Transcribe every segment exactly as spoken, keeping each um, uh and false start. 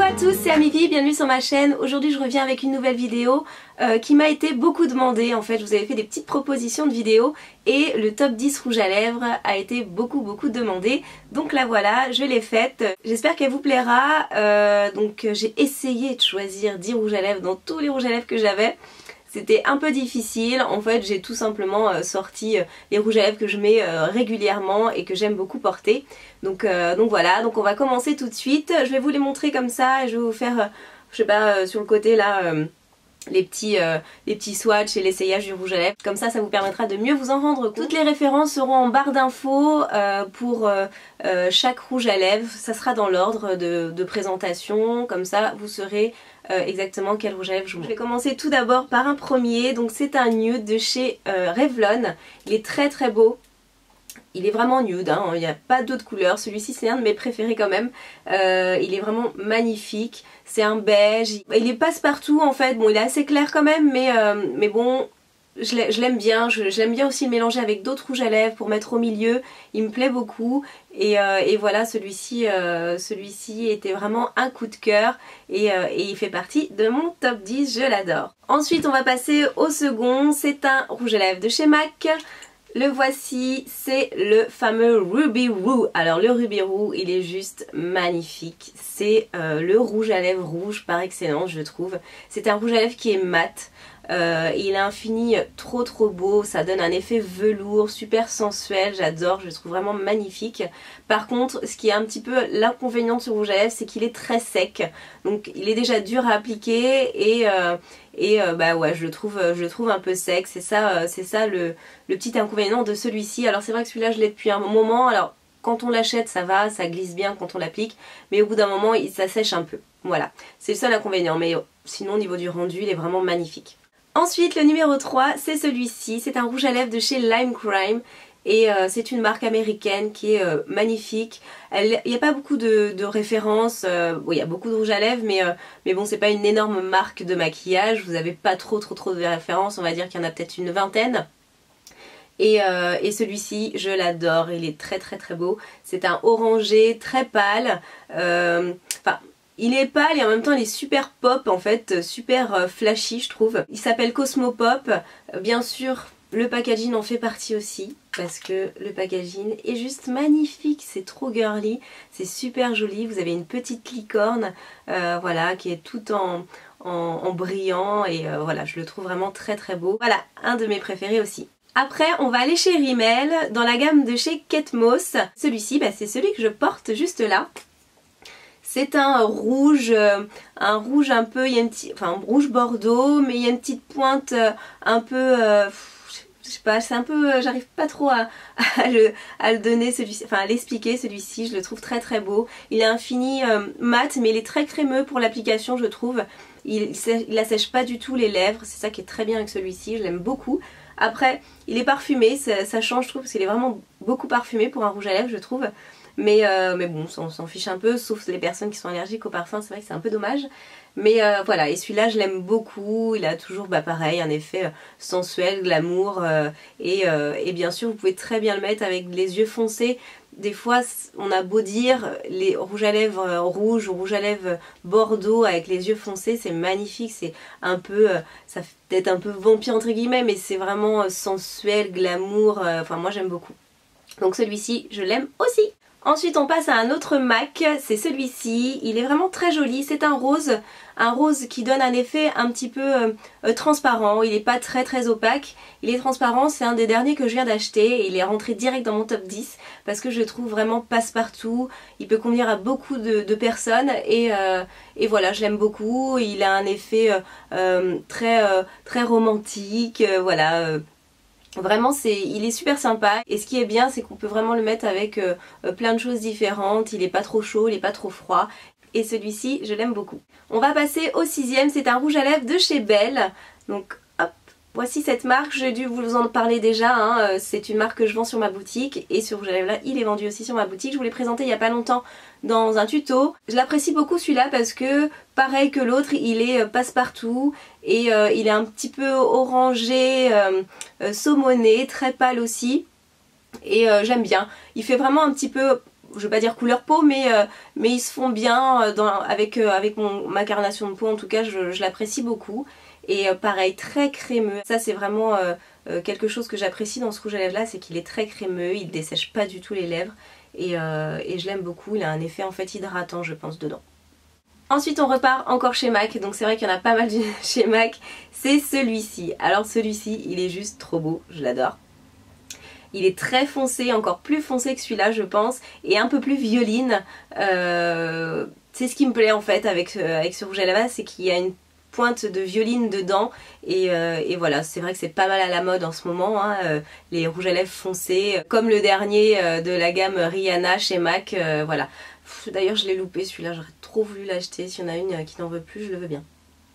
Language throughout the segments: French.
à tous, c'est Amivi, bienvenue sur ma chaîne. Aujourd'hui je reviens avec une nouvelle vidéo euh, qui m'a été beaucoup demandée. En fait je vous avais fait des petites propositions de vidéos et le top dix rouge à lèvres a été beaucoup beaucoup demandé. Donc la voilà, je l'ai faite. J'espère qu'elle vous plaira. Euh, donc j'ai essayé de choisir dix rouges à lèvres dans tous les rouges à lèvres que j'avais. C'était un peu difficile, en fait j'ai tout simplement euh, sorti euh, les rouges à lèvres que je mets euh, régulièrement et que j'aime beaucoup porter. Donc, euh, donc voilà, donc on va commencer tout de suite. Je vais vous les montrer comme ça et je vais vous faire, euh, je sais pas, euh, sur le côté là, euh, les petits, euh, les petits swatchs et l'essayage du rouge à lèvres. Comme ça, ça vous permettra de mieux vous en rendre compte. Toutes les références seront en barre d'infos euh, pour euh, euh, chaque rouge à lèvres. Ça sera dans l'ordre de, de présentation, comme ça vous saurez Euh, exactement quel rouge à lèvres je vous montre. Je vais commencer tout d'abord par un premier, donc c'est un nude de chez euh, Revlon. Il est très très beau. Il est vraiment nude, hein. Il n'y a pas d'autres couleurs. Celui-ci c'est un de mes préférés quand même. Euh, il est vraiment magnifique. C'est un beige. Il est passe-partout en fait. Bon, il est assez clair quand même, mais, euh, mais bon, je l'aime bien. Je, je l'aime bien aussi le mélanger avec d'autres rouges à lèvres pour mettre au milieu. Il me plaît beaucoup. Et, euh, et voilà, celui-ci euh, celui-ci était vraiment un coup de cœur. Et, euh, et il fait partie de mon top dix. Je l'adore. Ensuite, on va passer au second. C'est un rouge à lèvres de chez MAC. Le voici, c'est le fameux Ruby Woo. Alors le Ruby Woo, il est juste magnifique. C'est euh, le rouge à lèvres rouge par excellence, je trouve. C'est un rouge à lèvres qui est mat. Euh, il a un fini trop trop beau, ça donne un effet velours, super sensuel, j'adore, je le trouve vraiment magnifique. Par contre, ce qui est un petit peu l'inconvénient de ce rouge à lèvres, c'est qu'il est très sec. Donc il est déjà dur à appliquer et... Euh, Et euh, bah ouais, je le trouve, je le trouve un peu sec. C'est ça, euh, c'est ça le, le petit inconvénient de celui-ci. Alors c'est vrai que celui-là je l'ai depuis un moment. Alors quand on l'achète ça va, ça glisse bien quand on l'applique. Mais au bout d'un moment il, ça sèche un peu. Voilà, c'est le seul inconvénient. Mais sinon au niveau du rendu il est vraiment magnifique. Ensuite le numéro trois c'est celui-ci. C'est un rouge à lèvres de chez Lime Crime. Et euh, c'est une marque américaine qui est euh, magnifique. Il n'y a pas beaucoup de, de références, euh, bon, il y a beaucoup de rouge à lèvres, mais, euh, mais bon, c'est pas une énorme marque de maquillage. Vous n'avez pas trop trop trop de références, on va dire qu'il y en a peut-être une vingtaine. Et, euh, et celui-ci, je l'adore, il est très très très beau. C'est un orangé très pâle. Euh, enfin, il est pâle et en même temps il est super pop en fait, super flashy je trouve. Il s'appelle Cosmo Pop, bien sûr. Le packaging en fait partie aussi parce que le packaging est juste magnifique, c'est trop girly, c'est super joli. Vous avez une petite licorne euh, voilà, qui est tout en, en, en brillant et euh, voilà, je le trouve vraiment très très beau. Voilà, un de mes préférés aussi. Après on va aller chez Rimmel dans la gamme de chez Kate Moss. Celui-ci bah, c'est celui que je porte juste là. C'est un rouge, euh, un rouge un peu, il y a une petite, enfin un rouge bordeaux, mais il y a une petite pointe euh, un peu... Euh, je sais pas, c'est un peu, j'arrive pas trop à, à, le, à le donner celui-ci, enfin à l'expliquer celui-ci, je le trouve très très beau. Il a un fini euh, mat mais il est très crémeux pour l'application je trouve. Il, il assèche pas du tout les lèvres, c'est ça qui est très bien avec celui-ci, je l'aime beaucoup. Après, il est parfumé, ça, ça change je trouve parce qu'il est vraiment beaucoup parfumé pour un rouge à lèvres je trouve. Mais, euh, mais bon, on s'en fiche un peu, sauf les personnes qui sont allergiques au parfum, c'est vrai que c'est un peu dommage. Mais euh, voilà, et celui-là je l'aime beaucoup, il a toujours bah, pareil, un effet euh, sensuel, glamour, euh, et, euh, et bien sûr vous pouvez très bien le mettre avec les yeux foncés. Des fois on a beau dire les rouges à lèvres euh, rouges ou rouges à lèvres bordeaux avec les yeux foncés, c'est magnifique, c'est un peu, euh, ça fait peut-être un peu vampire entre guillemets, mais c'est vraiment euh, sensuel, glamour, euh, enfin moi j'aime beaucoup. Donc celui-ci je l'aime aussi. Ensuite on passe à un autre MAC, c'est celui-ci, il est vraiment très joli, c'est un rose, un rose qui donne un effet un petit peu euh, euh, transparent, il n'est pas très très opaque, il est transparent, c'est un des derniers que je viens d'acheter et il est rentré direct dans mon top dix parce que je le trouve vraiment passe-partout, il peut convenir à beaucoup de, de personnes et, euh, et voilà, je l'aime beaucoup, il a un effet euh, euh, très, euh, très romantique, euh, voilà. Euh, Vraiment c'est, il est super sympa et ce qui est bien c'est qu'on peut vraiment le mettre avec euh, plein de choses différentes, il est pas trop chaud, il est pas trop froid et celui-ci je l'aime beaucoup. On va passer au sixième, c'est un rouge à lèvres de chez Belle, donc hop, voici cette marque, j'ai dû vous en parler déjà, hein. C'est une marque que je vends sur ma boutique et ce rouge à lèvres là il est vendu aussi sur ma boutique, je vous l'ai présenté il y a pas longtemps dans un tuto. Je l'apprécie beaucoup celui-là parce que pareil que l'autre il est passe-partout et euh, il est un petit peu orangé, euh, euh, saumoné, très pâle aussi et euh, j'aime bien. Il fait vraiment un petit peu je veux pas dire couleur peau, mais, euh, mais ils se font bien dans, avec, euh, avec mon, ma carnation de peau, en tout cas je, je l'apprécie beaucoup. Et euh, pareil, très crémeux, ça c'est vraiment euh, euh, quelque chose que j'apprécie dans ce rouge à lèvres là, c'est qu'il est très crémeux, il dessèche pas du tout les lèvres, et, euh, et je l'aime beaucoup, il a un effet en fait hydratant je pense dedans. Ensuite on repart encore chez MAC, donc c'est vrai qu'il y en a pas mal chez MAC, c'est celui-ci. Alors celui-ci il est juste trop beau, je l'adore. Il est très foncé, encore plus foncé que celui-là je pense, et un peu plus violine. Euh, c'est ce qui me plaît en fait avec, euh, avec ce rouge à lèvres, c'est qu'il y a une pointe de violine dedans, et, euh, et voilà, c'est vrai que c'est pas mal à la mode en ce moment, hein, euh, les rouges à lèvres foncés, comme le dernier euh, de la gamme Rihanna chez MAC, euh, voilà. D'ailleurs je l'ai loupé celui-là, j'aurais trop voulu l'acheter, s'il y en a une qui n'en veut plus je le veux bien.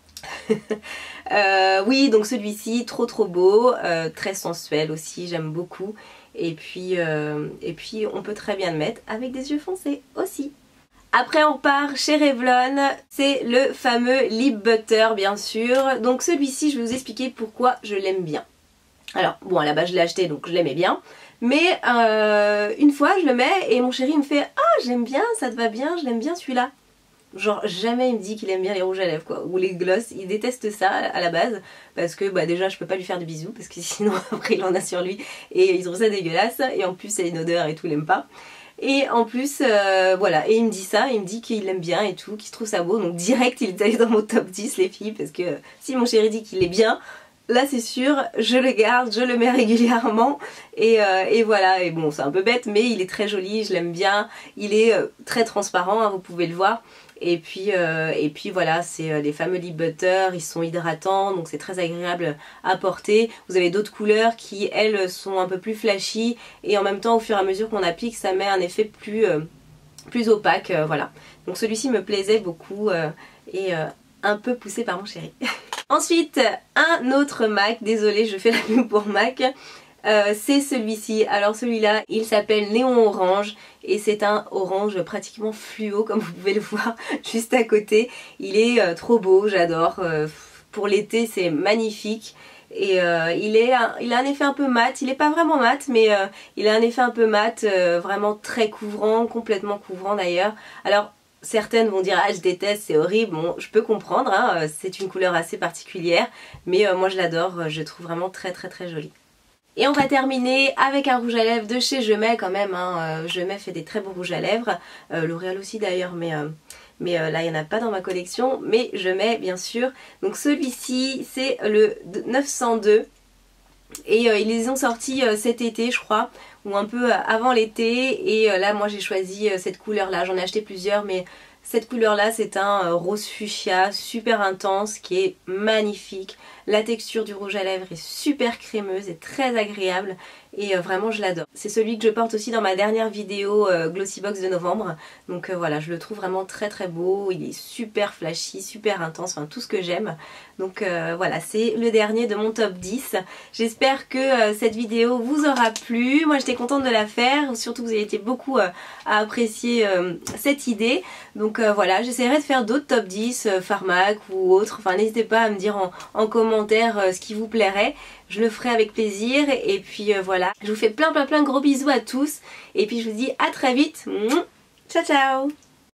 euh, oui, donc celui-ci trop trop beau, euh, très sensuel aussi, j'aime beaucoup, et puis, euh, et puis on peut très bien le mettre avec des yeux foncés aussi. Après on repart chez Revlon, c'est le fameux Lip Butter bien sûr. Donc celui-ci je vais vous expliquer pourquoi je l'aime bien. Alors bon, à la base je l'ai acheté donc je l'aimais bien, mais euh, une fois je le mets et mon chéri me fait « Ah j'aime bien, ça te va bien, je l'aime bien celui-là ». Genre jamais il me dit qu'il aime bien les rouges à lèvres quoi, ou les gloss, il déteste ça à la base, parce que bah déjà je peux pas lui faire de bisous, parce que sinon après il en a sur lui, et il trouve ça dégueulasse, et en plus c'est une odeur et tout, il aime pas. Et en plus, euh, voilà, et il me dit ça, il me dit qu'il aime bien et tout, qu'il trouve ça beau, donc direct il est allé dans mon top dix les filles, parce que si mon chéri dit qu'il est bien, là c'est sûr, je le garde, je le mets régulièrement, et, euh, et voilà, et bon c'est un peu bête, mais il est très joli, je l'aime bien, il est euh, très transparent, hein, vous pouvez le voir. Et puis, euh, et puis voilà, c'est euh, les fameux Lip Butter, ils sont hydratants, donc c'est très agréable à porter. Vous avez d'autres couleurs qui, elles, sont un peu plus flashy, et en même temps, au fur et à mesure qu'on applique, ça met un effet plus, euh, plus opaque, euh, voilà. Donc celui-ci me plaisait beaucoup, euh, et euh, un peu poussé par mon chéri. Ensuite, un autre MAC, désolée, je fais la pub pour MAC. Euh, c'est celui-ci. Alors celui-là il s'appelle Néon Orange et c'est un orange pratiquement fluo comme vous pouvez le voir juste à côté. Il est euh, trop beau, j'adore. Euh, pour l'été c'est magnifique. Et euh, il, est un, il a un effet un peu mat, il n'est pas vraiment mat mais euh, il a un effet un peu mat, euh, vraiment très couvrant, complètement couvrant d'ailleurs. Alors certaines vont dire ah je déteste, c'est horrible, bon je peux comprendre, hein, c'est une couleur assez particulière, mais euh, moi je l'adore, je le trouve vraiment très très très joli. Et on va terminer avec un rouge à lèvres de chez Gemay quand même, hein. Gemay fait des très beaux rouges à lèvres, euh, L'Oréal aussi d'ailleurs, mais, euh, mais euh, là il n'y en a pas dans ma collection, mais Gemay bien sûr. Donc celui-ci c'est le neuf cent deux et euh, ils les ont sortis euh, cet été je crois, ou un peu avant l'été, et euh, là moi j'ai choisi euh, cette couleur là, j'en ai acheté plusieurs mais cette couleur là c'est un euh, rose fuchsia super intense qui est magnifique. La texture du rouge à lèvres est super crémeuse et très agréable, et euh, vraiment je l'adore. C'est celui que je porte aussi dans ma dernière vidéo euh, Glossy Box de novembre, donc euh, voilà, je le trouve vraiment très très beau, il est super flashy, super intense, enfin tout ce que j'aime. Donc euh, voilà, c'est le dernier de mon top dix. J'espère que euh, cette vidéo vous aura plu, moi j'étais contente de la faire, surtout que vous avez été beaucoup euh, à apprécier euh, cette idée. Donc euh, voilà, j'essaierai de faire d'autres top dix, euh, Pharmac ou autres, enfin n'hésitez pas à me dire en, en commentaire ce qui vous plairait, je le ferai avec plaisir. Et puis euh, voilà, je vous fais plein plein plein de gros bisous à tous, et puis je vous dis à très vite, ciao ciao.